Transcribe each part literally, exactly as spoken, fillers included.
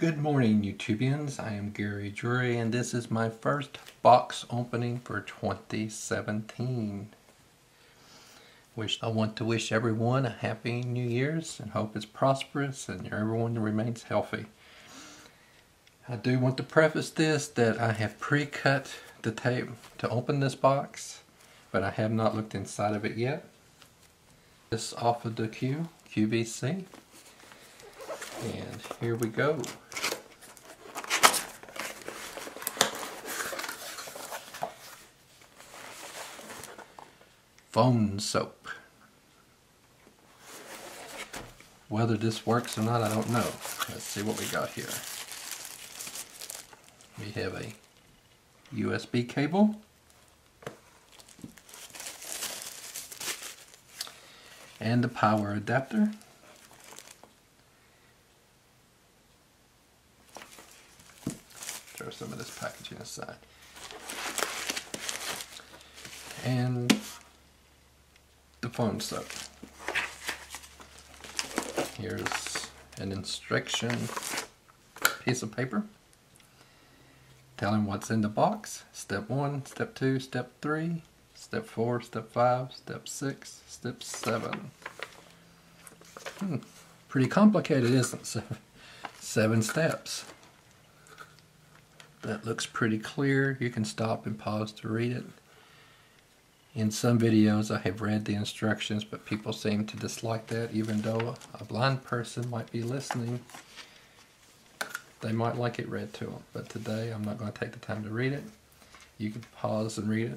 Good morning, YouTubians. I am Gary Drury, and this is my first box opening for twenty seventeen. Wish I want to wish everyone a happy New Year's and hope it's prosperous and everyone remains healthy. I do want to preface this that I have pre-cut the tape to open this box, but I have not looked inside of it yet. This off of the Q, Q V C. And here we go. PhoneSoap. Whether this works or not, I don't know. Let's see what we got here. We have a U S B cable. And the power adapter. Throw some of this packaging aside. And the PhoneSoap. Here's an instruction piece of paper telling what's in the box. Step one, step two, step three, step four, step five, step six, step seven. Hmm, pretty complicated, isn't it? Seven, seven steps. That looks pretty clear. You can stop and pause to read it. In some videos I have read the instructions, but people seem to dislike that. Even though a blind person might be listening, they might like it read to them. But today I'm not going to take the time to read it. You can pause and read it.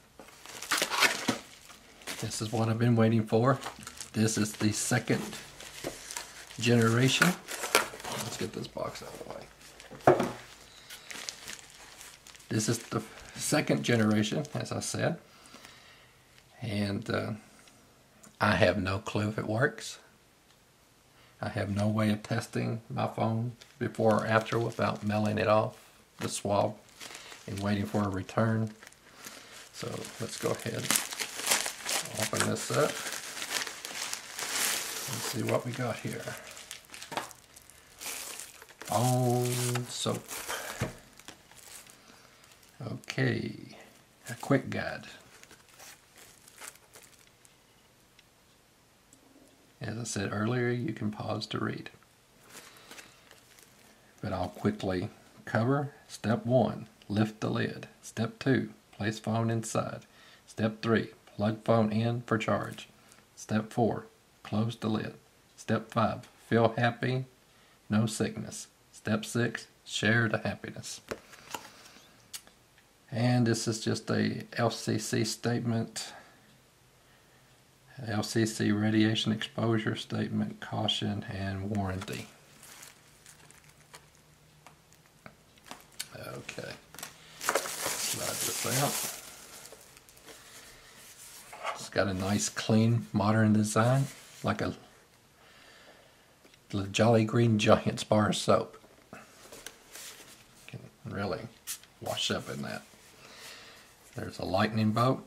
This is what I've been waiting for. This is the second generation. Let's get this box out of the way. This is the second generation, as I said. And uh, I have no clue if it works. I have no way of testing my phone before or after without mailing it off the swab and waiting for a return. So let's go ahead and open this up and see what we got here. PhoneSoap. Okay, a quick guide. As I said earlier, you can pause to read. But I'll quickly cover. Step one, lift the lid. Step two, place phone inside. Step three, plug phone in for charge. Step four, close the lid. Step five, feel happy, no sickness. Step six, share the happiness. And this is just a L C C statement. L C C radiation exposure statement, caution, and warranty. Okay, slide this out. It's got a nice, clean, modern design, like a Jolly Green Giant's bar of soap. You can really wash up in that. There's a lightning bolt.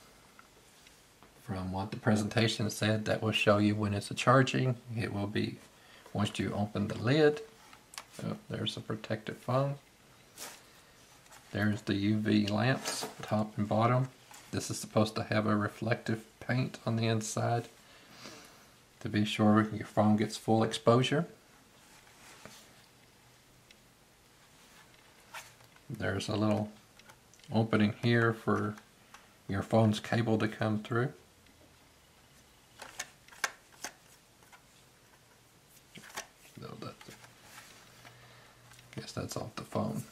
From what the presentation said, that will show you when it's a charging. It will be once you open the lid. Oh, there's a protective phone. There's the U V lamps, top and bottom. This is supposed to have a reflective paint on the inside to be sure your phone gets full exposure. There's a little opening here for your phone's cable to come through. Guess that's off the phone.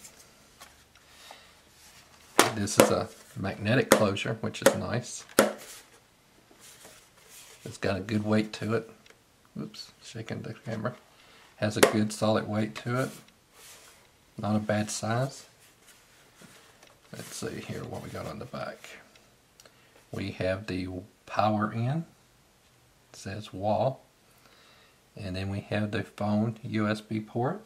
This is a magnetic closure, which is nice. It's got a good weight to it. Oops, shaking the camera. Has a good solid weight to it. Not a bad size. Let's see here what we got on the back. We have the power in. It says wall. And then we have the phone U S B port.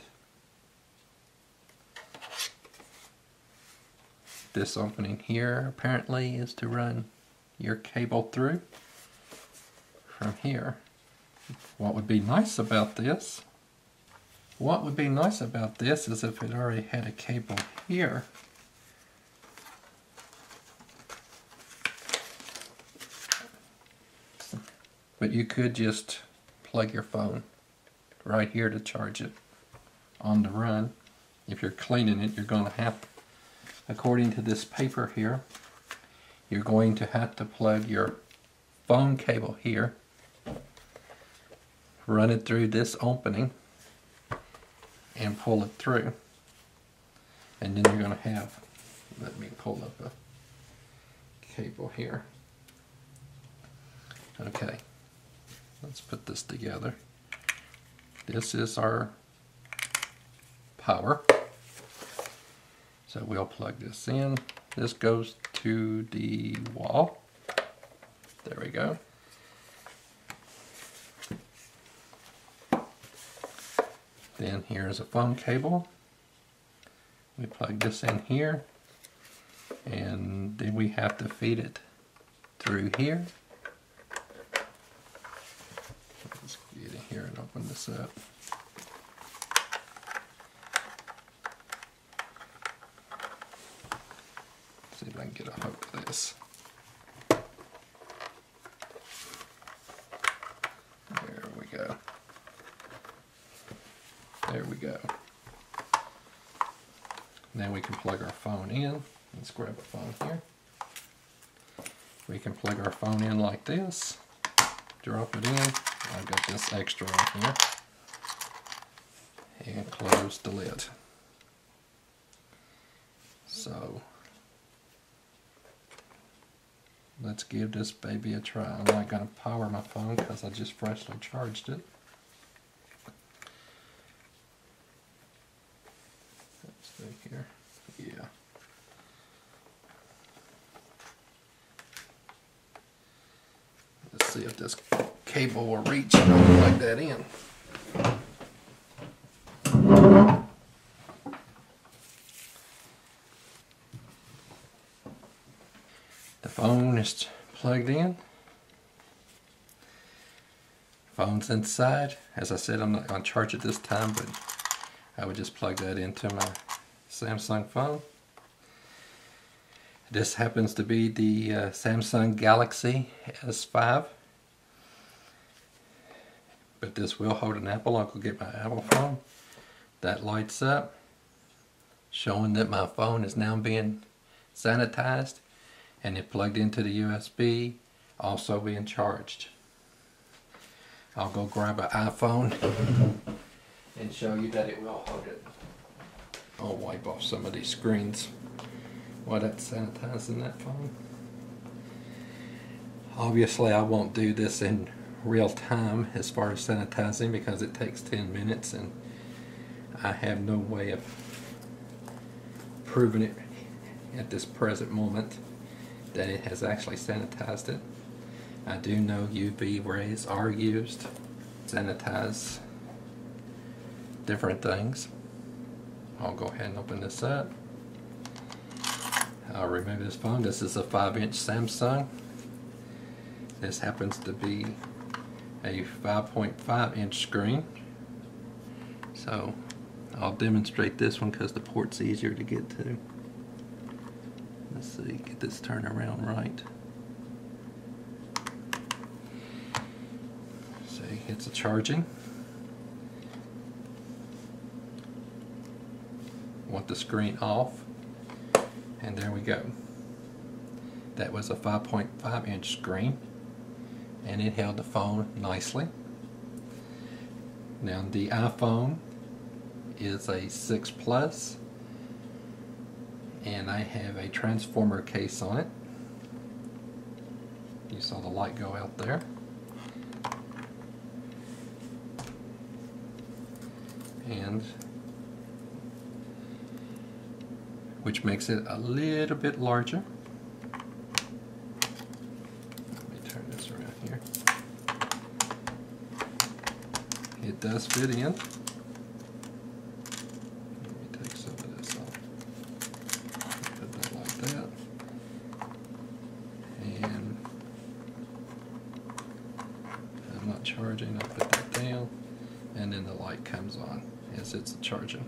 This opening here apparently is to run your cable through from here. What would be nice about this What would be nice about this is if it already had a cable here. But you could just plug your phone right here to charge it on the run. If you're cleaning it, you're going to have, according to this paper here, you're going to have to plug your phone cable here, run it through this opening, and pull it through. And then you're going to have, let me pull up a cable here. Okay, let's put this together. This is our power. So we'll plug this in. This goes to the wall. There we go. Then here's a phone cable. We plug this in here, and then we have to feed it through here. Let's get in here and open this up. See if I can get a hold of this. There we go. There we go. Now we can plug our phone in. Let's grab a phone here. We can plug our phone in like this. Drop it in. I've got this extra in here. And close the lid. So let's give this baby a try. I'm not going to power my phone because I just freshly charged it. Let's see here. Yeah. Let's see if this cable will reach and I'll plug that in. The phone is plugged in. Phone's inside. As I said, I'm not going to charge it this time, but I would just plug that into my Samsung phone. This happens to be the uh, Samsung Galaxy S five. But this will hold an Apple. I'll go get my Apple phone. That lights up, showing that my phone is now being sanitized. And it plugged into the U S B, also being charged. I'll go grab an iPhone and show you that it will hold it. I'll wipe off some of these screens while that's sanitizing that phone. Obviously I won't do this in real time as far as sanitizing because it takes ten minutes and I have no way of proving it at this present moment that it has actually sanitized it. I do know U V rays are used to sanitize different things. I'll go ahead and open this up. I'll remove this phone. This is a five inch Samsung. This happens to be a five point five inch screen. So I'll demonstrate this one because the port's easier to get to. Let's see, get this turned around right. See, it's a charging. Want the screen off. And there we go. That was a five point five inch screen. And it held the phone nicely. Now the iPhone is a six plus. And I have a transformer case on it. You saw the light go out there. And which makes it a little bit larger. Let me turn this around here. It does fit in. Charging, I'll put that down, and then the light comes on. as it's charging.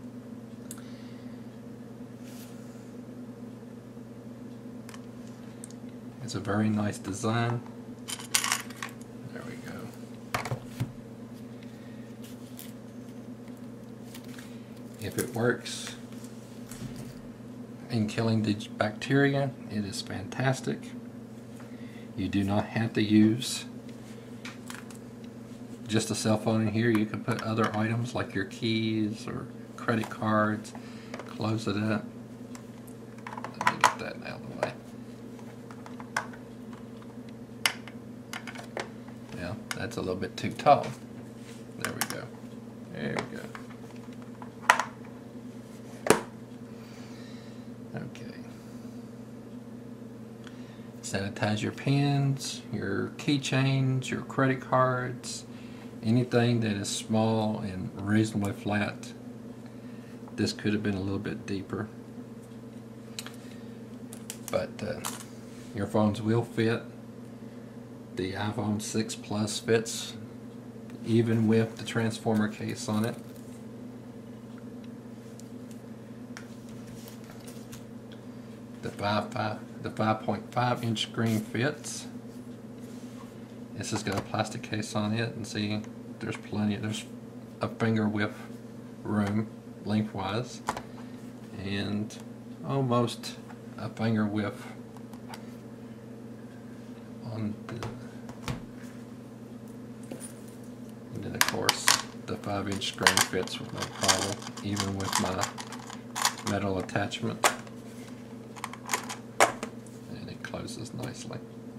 It's a very nice design. There we go. If it works in killing the bacteria, it is fantastic. You do not have to use just a cell phone in here. You can put other items like your keys or credit cards, close it up. Let me get that out of the way. Well, that's a little bit too tall. There we go. There we go. Okay. Sanitize your pens, your keychains, your credit cards, anything that is small and reasonably flat. This could have been a little bit deeper, but uh, your phones will fit. The iPhone six Plus fits even with the transformer case on it. The five point five inch screen fits. This has got a plastic case on it, and see, there's plenty, there's a finger width room lengthwise, and almost a finger width on the, and then of course the five inch screen fits with no problem, even with my metal attachment. Closes nicely.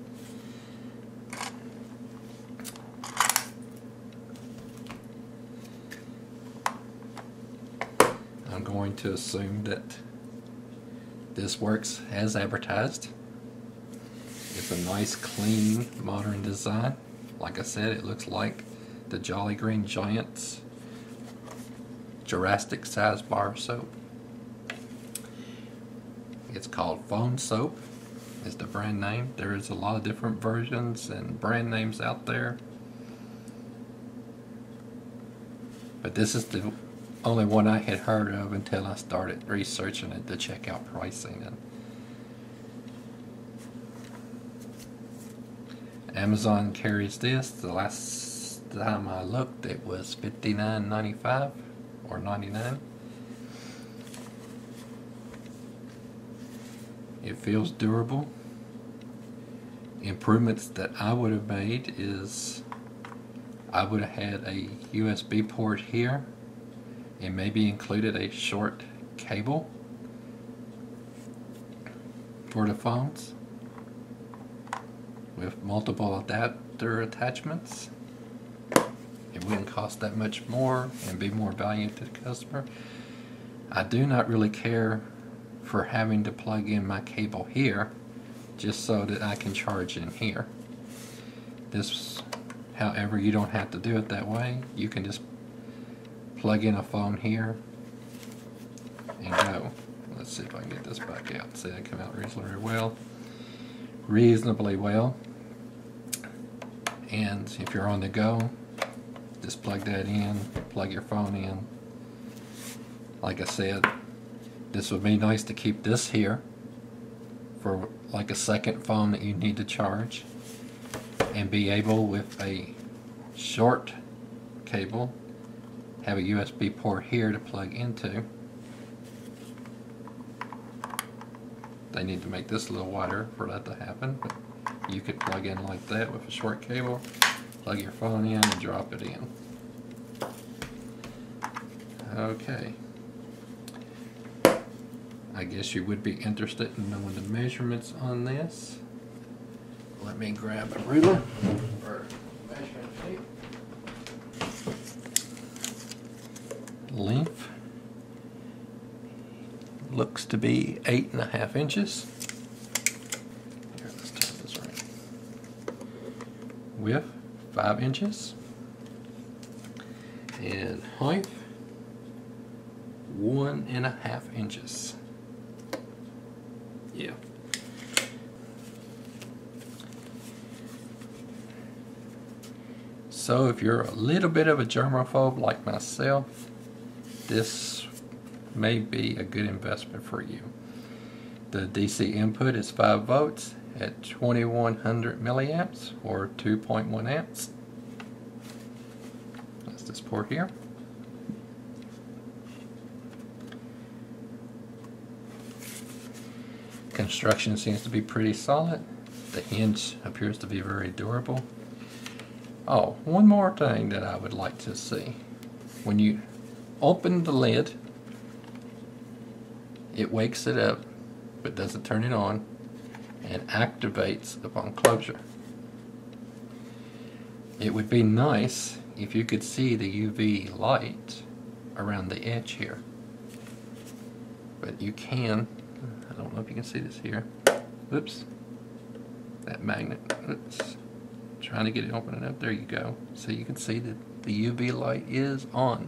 I'm going to assume that this works as advertised. It's a nice, clean, modern design. Like I said, it looks like the Jolly Green Giant's Jurassic size bar soap. It's called PhoneSoap. Is the brand name. There is a lot of different versions and brand names out there, but this is the only one I had heard of until I started researching it to check out pricing. And Amazon carries this. The last time I looked, it was fifty-nine ninety-five or ninety-nine. It feels durable. Improvements that I would have made is I would have had a U S B port here and maybe included a short cable for the phones with multiple adapter attachments. It wouldn't cost that much more and be more value to the customer. I do not really care for having to plug in my cable here just so that I can charge in here. This, however, you don't have to do it that way. You can just plug in a phone here and go. Let's see if I can get this back out. See, that came out reasonably well. Reasonably well. And if you're on the go, just plug that in, plug your phone in. Like I said, this would be nice to keep this here for like a second phone that you need to charge, and be able with a short cable have a U S B port here to plug into. They need to make this a little wider for that to happen, but you could plug in like that with a short cable, plug your phone in and drop it in. Okay. I guess you would be interested in knowing the measurements on this. Let me grab a ruler or measuring tape. Length looks to be eight and a half inches. Here, let's turn this around. Width, five inches. And height, one and a half inches. Yeah. So if you're a little bit of a germaphobe like myself, this may be a good investment for you. The D C input is five volts at twenty-one hundred milliamps or two point one amps. That's this port here. Construction seems to be pretty solid. The hinge appears to be very durable. Oh, one more thing that I would like to see. When you open the lid, it wakes it up, but doesn't turn it on, and activates upon closure. It would be nice if you could see the U V light around the edge here. But you can, I don't know if you can see this here. Oops. That magnet. Oops. Trying to get it open up. There you go. So you can see that the U V light is on.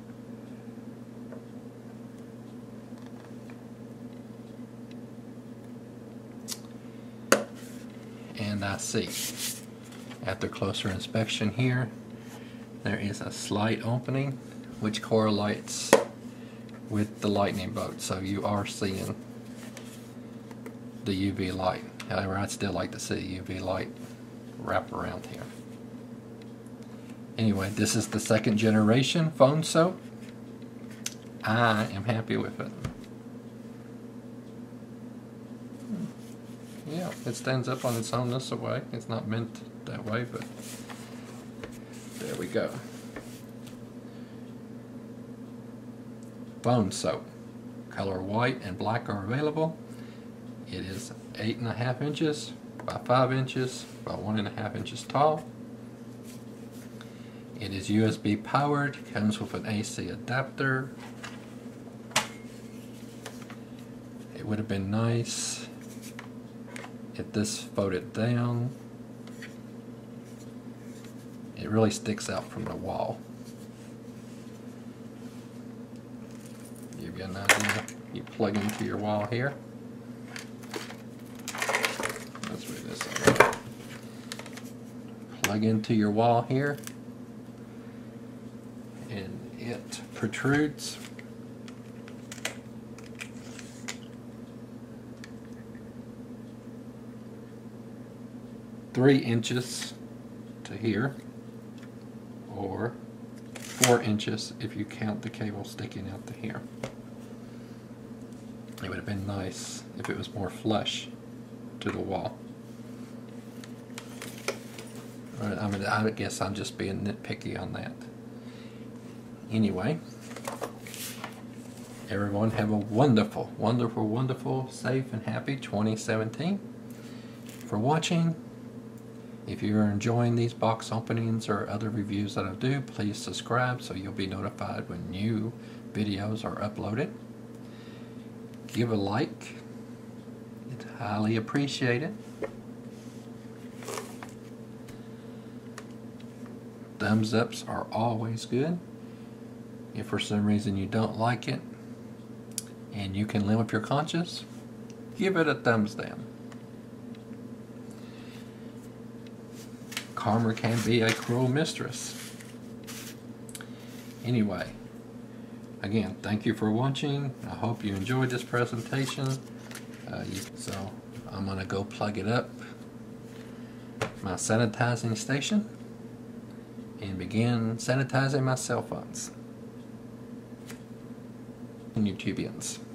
And I see, after closer inspection here, there is a slight opening which correlates with the lightning bolt. So you are seeing the U V light. However, I'd still like to see U V light wrap around here. Anyway, this is the second generation PhoneSoap. I am happy with it. Yeah, it stands up on its own this way. It's not meant that way, but there we go. PhoneSoap. Color white and black are available. It is eight and a half inches by five inches by one and a half inches tall. It is U S B powered, comes with an A C adapter. It would have been nice if this folded down. It really sticks out from the wall. Give you an idea. You plug into your wall here. Let's read this out. Plug into your wall here, and it protrudes three inches to here, or four inches if you count the cable sticking out to here. It would have been nice if it was more flush to the wall. I mean, I guess I'm just being nitpicky on that. Anyway, everyone have a wonderful, wonderful, wonderful, safe and happy twenty seventeen. For watching, if you're enjoying these box openings or other reviews that I do, please subscribe so you'll be notified when new videos are uploaded. Give a like. It's highly appreciated. Thumbs ups are always good. If for some reason you don't like it and you can live with your conscience, give it a thumbs down. Karma can be a cruel mistress. Anyway, again, thank you for watching. I hope you enjoyed this presentation. Uh, you, so I'm going to go plug it up, my sanitizing station, and begin sanitizing my cell phones and YouTubians.